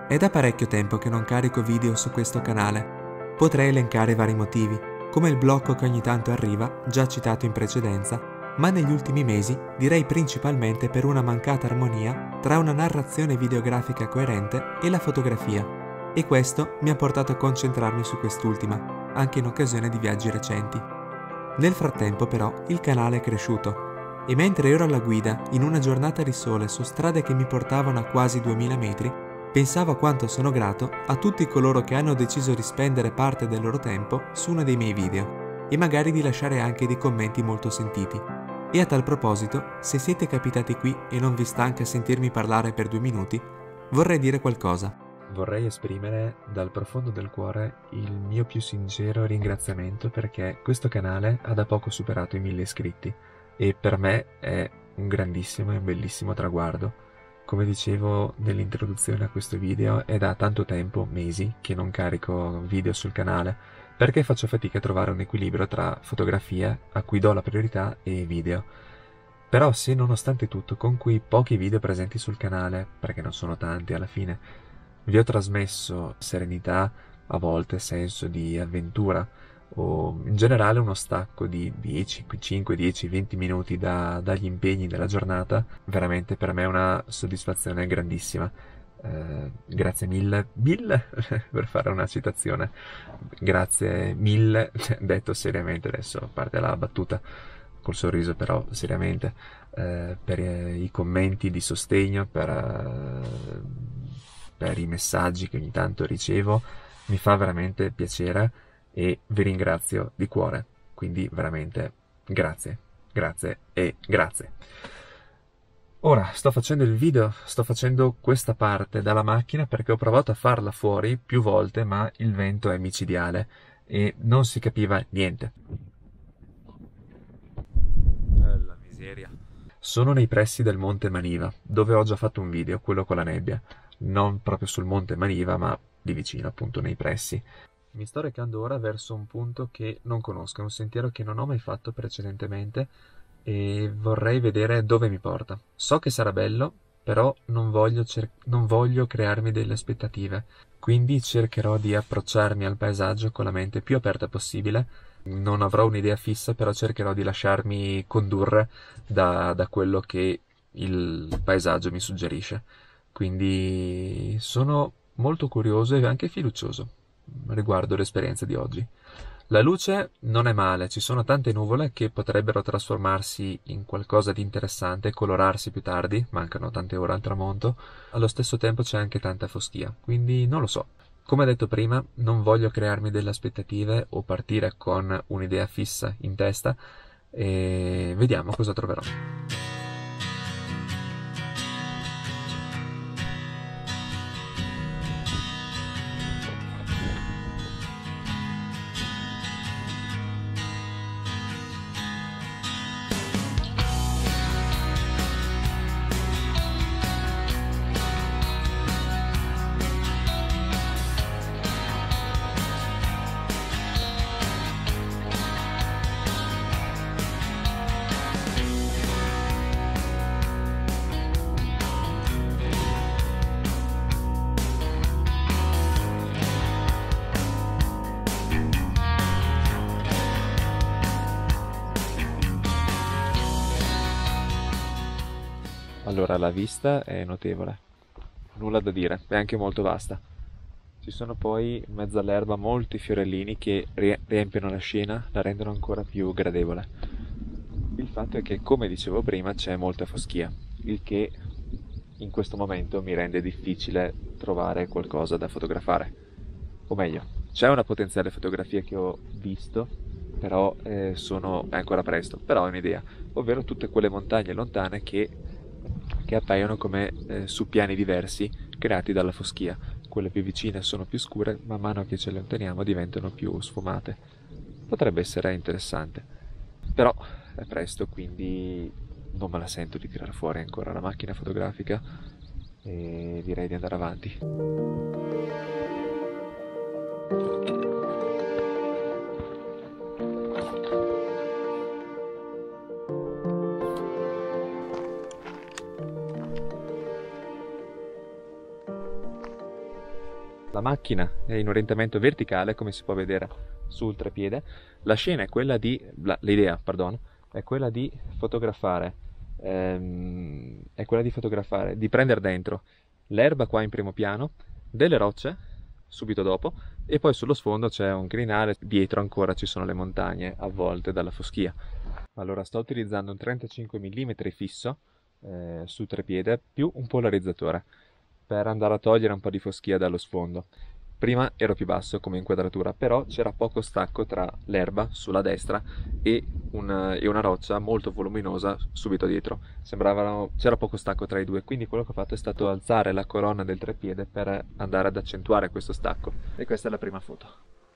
È da parecchio tempo che non carico video su questo canale. Potrei elencare vari motivi, come il blocco che ogni tanto arriva, già citato in precedenza, ma negli ultimi mesi direi principalmente per una mancata armonia tra una narrazione videografica coerente e la fotografia, e questo mi ha portato a concentrarmi su quest'ultima, anche in occasione di viaggi recenti. Nel frattempo però il canale è cresciuto, e mentre ero alla guida in una giornata di sole su strade che mi portavano a quasi 2000 metri, pensavo a quanto sono grato a tutti coloro che hanno deciso di spendere parte del loro tempo su uno dei miei video, e magari di lasciare anche dei commenti molto sentiti. E a tal proposito, se siete capitati qui e non vi stanca sentirmi parlare per 2 minuti, vorrei dire qualcosa. Vorrei esprimere dal profondo del cuore il mio più sincero ringraziamento perché questo canale ha da poco superato i 1000 iscritti e per me è un grandissimo e un bellissimo traguardo. Come dicevo nell'introduzione a questo video, è da tanto tempo, mesi, che non carico video sul canale perché faccio fatica a trovare un equilibrio tra fotografia, a cui do la priorità, e video. Però se nonostante tutto, con quei pochi video presenti sul canale, perché non sono tanti alla fine, vi ho trasmesso serenità, a volte senso di avventura, o in generale uno stacco di 10, 5, 10, 20 minuti dagli impegni della giornata, veramente per me è una soddisfazione grandissima. Grazie mille, per fare una citazione, grazie mille, detto seriamente adesso, a parte la battuta, col sorriso però seriamente, per i commenti di sostegno, per i messaggi che ogni tanto ricevo, mi fa veramente piacere e vi ringrazio di cuore, quindi veramente grazie, grazie e grazie. Ora sto facendo il video, sto facendo questa parte dalla macchina perché ho provato a farla fuori più volte, ma il vento è micidiale e non si capiva niente. La miseria. Sono nei pressi del Monte Maniva, dove ho già fatto un video, quello con la nebbia. Non proprio sul Monte Maniva, ma di vicino, appunto, nei pressi. Mi sto recando ora verso un punto che non conosco, un sentiero che non ho mai fatto precedentemente e vorrei vedere dove mi porta. So che sarà bello, però non voglio crearmi delle aspettative, quindi cercherò di approcciarmi al paesaggio con la mente più aperta possibile. Non avrò un'idea fissa, però cercherò di lasciarmi condurre da quello che il paesaggio mi suggerisce. Quindi sono molto curioso e anche fiducioso riguardo l'esperienza di oggi. La luce non è male, ci sono tante nuvole che potrebbero trasformarsi in qualcosa di interessante e colorarsi più tardi, mancano tante ore al tramonto, allo stesso tempo c'è anche tanta foschia, quindi non lo so. Come detto prima, non voglio crearmi delle aspettative o partire con un'idea fissa in testa e vediamo cosa troverò. Allora, la vista è notevole, nulla da dire, è anche molto vasta. Ci sono poi in mezzo all'erba molti fiorellini che riempiono la scena, la rendono ancora più gradevole. Il fatto è che, come dicevo prima, c'è molta foschia, il che in questo momento mi rende difficile trovare qualcosa da fotografare. O meglio, c'è una potenziale fotografia che ho visto, però è ancora presto, però ho un'idea, ovvero tutte quelle montagne lontane che appaiono come su piani diversi creati dalla foschia. Quelle più vicine sono più scure, man mano che ci allontaniamo diventano più sfumate. Potrebbe essere interessante, però è presto, quindi non me la sento di tirar fuori ancora la macchina fotografica e direi di andare avanti. la macchina è in orientamento verticale, come si può vedere sul treppiede. La scena è quella di, l'idea, perdono, è quella di fotografare, di prendere dentro l'erba qua in primo piano, delle rocce subito dopo, e poi sullo sfondo c'è un crinale, dietro ancora ci sono le montagne avvolte dalla foschia. Allora sto utilizzando un 35 mm fisso sul treppiede più un polarizzatore per andare a togliere un po' di foschia dallo sfondo. Prima ero più basso come inquadratura, però c'era poco stacco tra l'erba sulla destra e una roccia molto voluminosa subito dietro. C'era poco stacco tra i due, quindi quello che ho fatto è stato alzare la colonna del treppiede per andare ad accentuare questo stacco. E questa è la prima foto.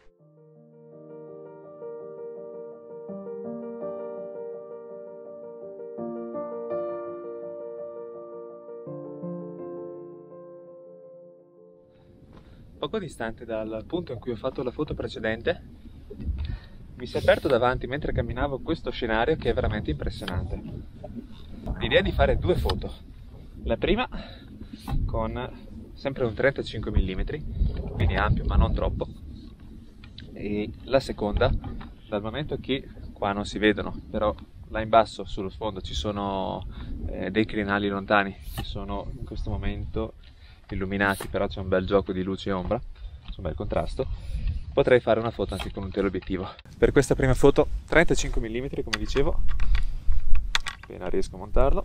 Poco distante dal punto in cui ho fatto la foto precedente, mi si è aperto davanti mentre camminavo questo scenario che è veramente impressionante. L'idea è di fare due foto. La prima con sempre un 35 mm, quindi ampio ma non troppo, e la seconda, dal momento che qua non si vedono, però là in basso sullo sfondo ci sono dei crinali lontani che sono in questo momento illuminati, però c'è un bel gioco di luce e ombra, c'è un bel contrasto. Potrei fare una foto anche con un teleobiettivo. Per questa prima foto 35 mm, come dicevo, appena riesco a montarlo.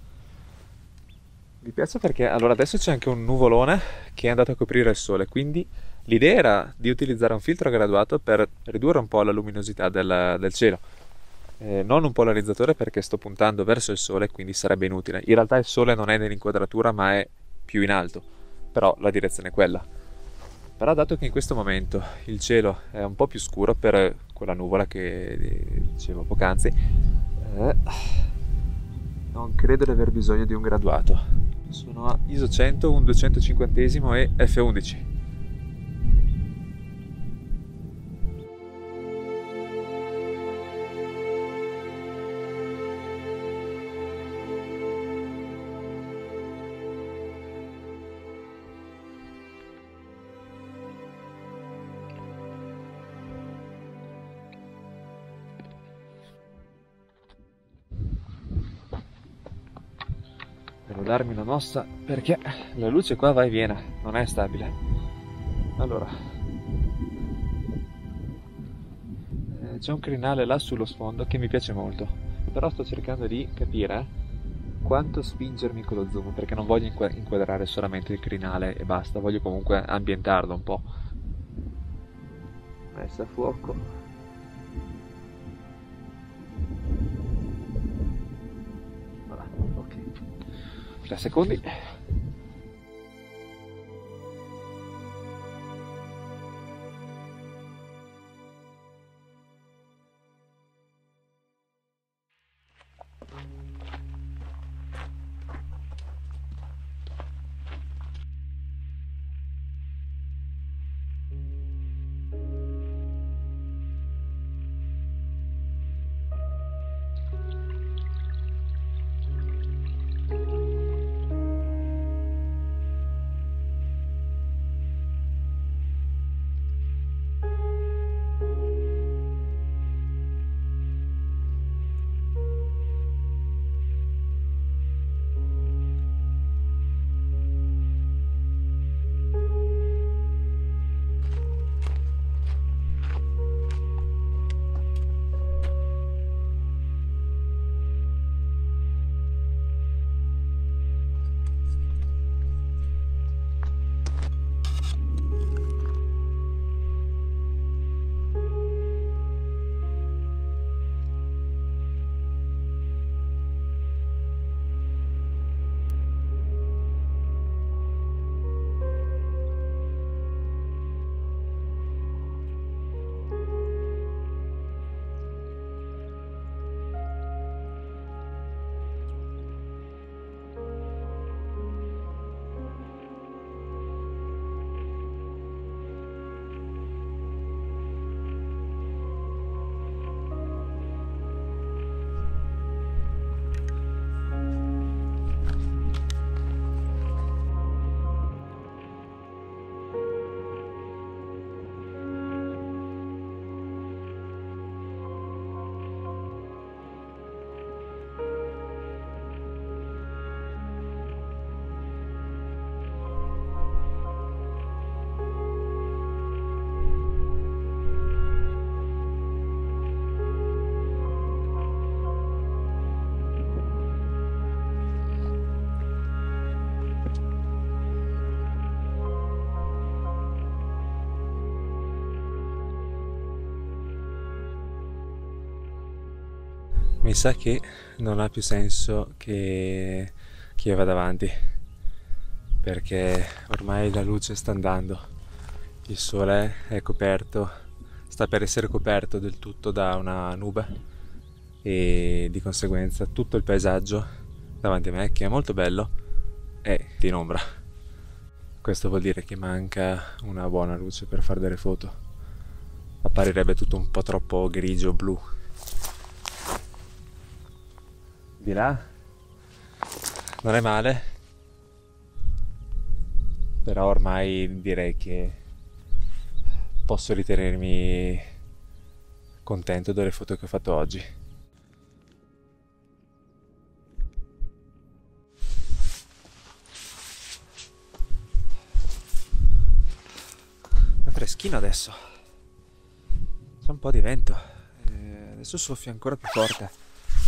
Mi piace perché allora adesso c'è anche un nuvolone che è andato a coprire il sole, quindi l'idea era di utilizzare un filtro graduato per ridurre un po' la luminosità del cielo. Non un polarizzatore perché sto puntando verso il sole, quindi sarebbe inutile. In realtà il sole non è nell'inquadratura ma è più in alto, però la direzione è quella. Però dato che in questo momento il cielo è un po' più scuro per quella nuvola che dicevo poc'anzi, non credo di aver bisogno di un graduato. Sono a ISO 100, un 250esimo e f11. Devo darmi una mossa perché la luce qua va e viene, non è stabile. Allora, c'è un crinale là sullo sfondo che mi piace molto, però sto cercando di capire quanto spingermi con lo zoom, perché non voglio inquadrare solamente il crinale e basta, voglio comunque ambientarlo un po'. Messa a fuoco. Voilà, ok. 3 secondi. Mi sa che non ha più senso che io vada avanti, perché ormai la luce sta andando, il sole è coperto, sta per essere coperto del tutto da una nube e di conseguenza tutto il paesaggio davanti a me, che è molto bello, è in ombra. Questo vuol dire che manca una buona luce per fare delle foto, apparirebbe tutto un po' troppo grigio blu. Di là non è male, però ormai direi che posso ritenermi contento delle foto che ho fatto oggi. È freschino adesso, c'è un po' di vento, adesso soffia ancora più forte.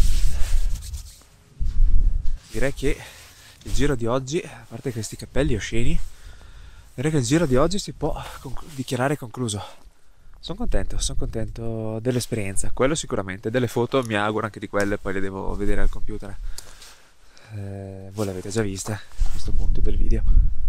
Direi che il giro di oggi, a parte questi cappelli osceni, direi che il giro di oggi si può dichiarare concluso. Sono contento dell'esperienza, quello sicuramente. Delle foto mi auguro anche di quelle, poi le devo vedere al computer. Voi l'avete già vista a questo punto del video.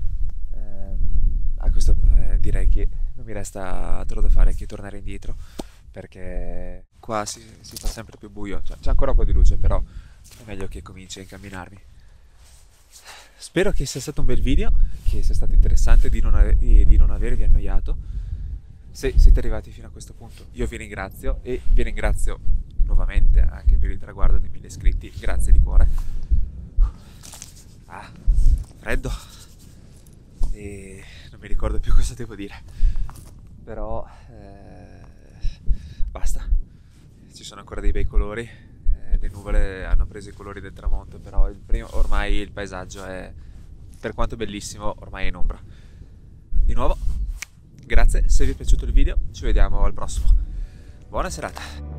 Direi che non mi resta altro da fare che tornare indietro, perché qua si fa sempre più buio. C'è ancora un po' di luce, però è meglio che cominci a incamminarmi. Spero che sia stato un bel video, che sia stato interessante, di non avervi annoiato. Se siete arrivati fino a questo punto io vi ringrazio, e vi ringrazio nuovamente anche per il traguardo dei 1000 iscritti, grazie di cuore. Freddo e non mi ricordo più cosa devo dire, però basta, ci sono ancora dei bei colori. Le nuvole hanno preso i colori del tramonto, però ormai il paesaggio è, per quanto bellissimo, ormai è in ombra. Di nuovo, grazie, se vi è piaciuto il video ci vediamo al prossimo. Buona serata!